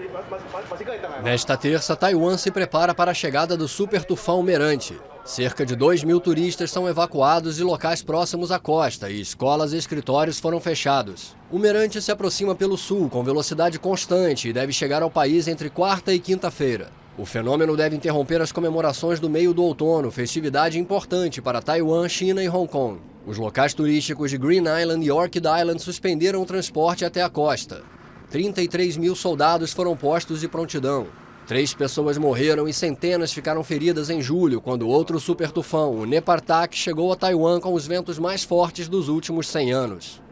Nesta terça, Taiwan se prepara para a chegada do super tufão Merante. Cerca de 2.000 turistas são evacuados de locais próximos à costa e escolas e escritórios foram fechados. O Merante se aproxima pelo sul com velocidade constante e deve chegar ao país entre quarta e quinta-feira. O fenômeno deve interromper as comemorações do meio do outono, festividade importante para Taiwan, China e Hong Kong. Os locais turísticos de Green Island e Orchid Island suspenderam o transporte até a costa. 33.000 soldados foram postos de prontidão. 3 pessoas morreram e centenas ficaram feridas em julho, quando outro super tufão, o Nepartak, chegou a Taiwan com os ventos mais fortes dos últimos 100 anos.